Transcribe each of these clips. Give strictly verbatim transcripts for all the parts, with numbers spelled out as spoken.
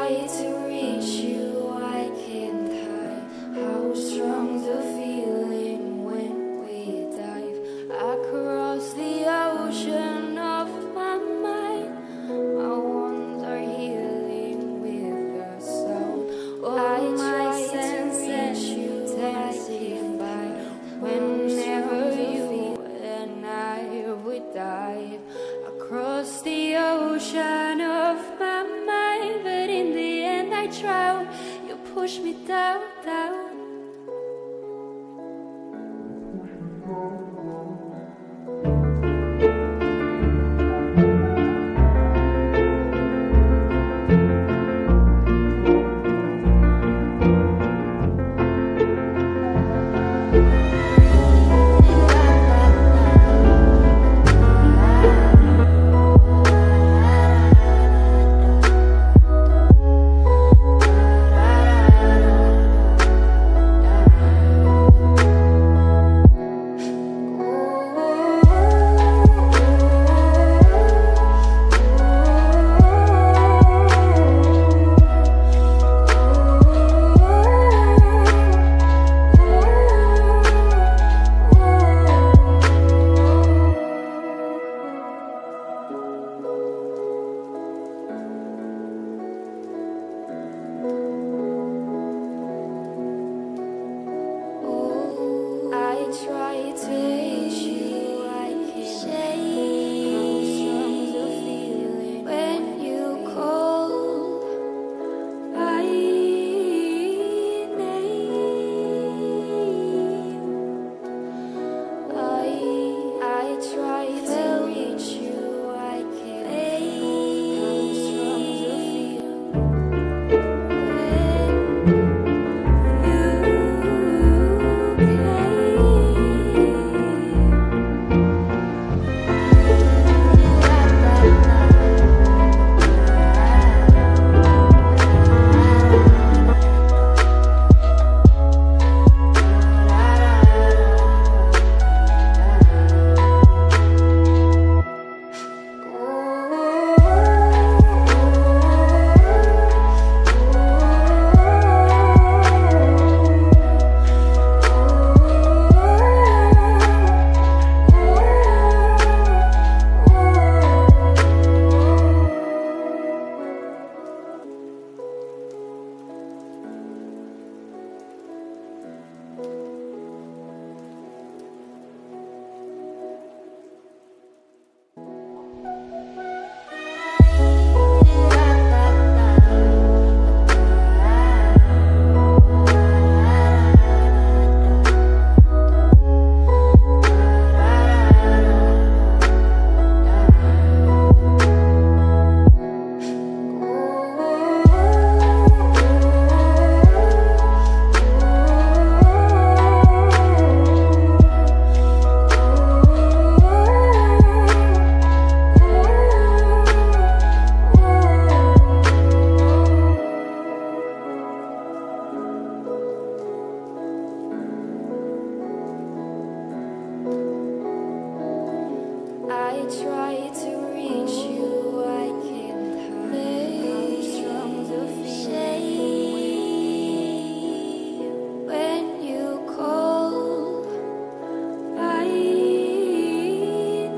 try to reach you, I can't hide how strong the feeling when we dive across the ocean of my mind. My wounds are healing with the sound. Oh, I try to reach you, testify whenever you and I would dive across the ocean of my mind, but in the end I drown. You push me down, down. Try to reach you, I can't say how strong the feeling when you call my name. I I try to reach you, I can't say how strong the feeling when I try to reach you, I can't hide how strong the feeling when you call my name.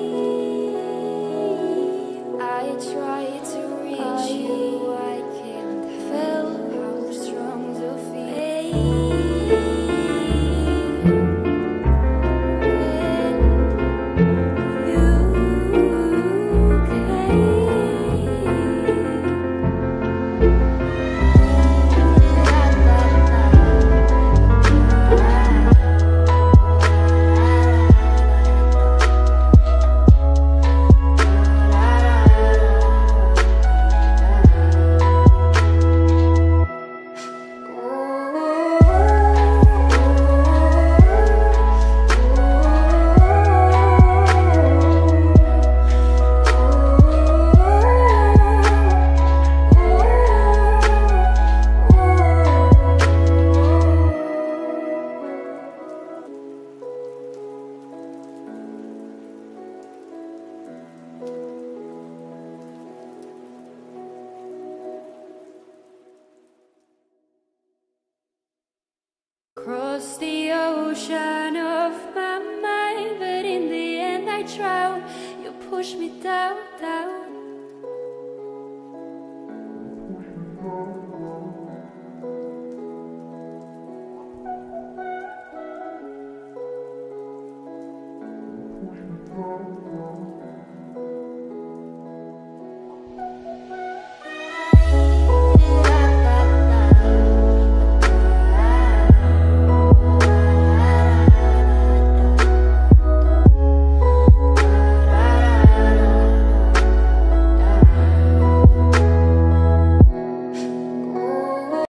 I try to reach you, I can't feel how strong the feeling. You ocean of my mind, but in the end I drown. You push me down, down.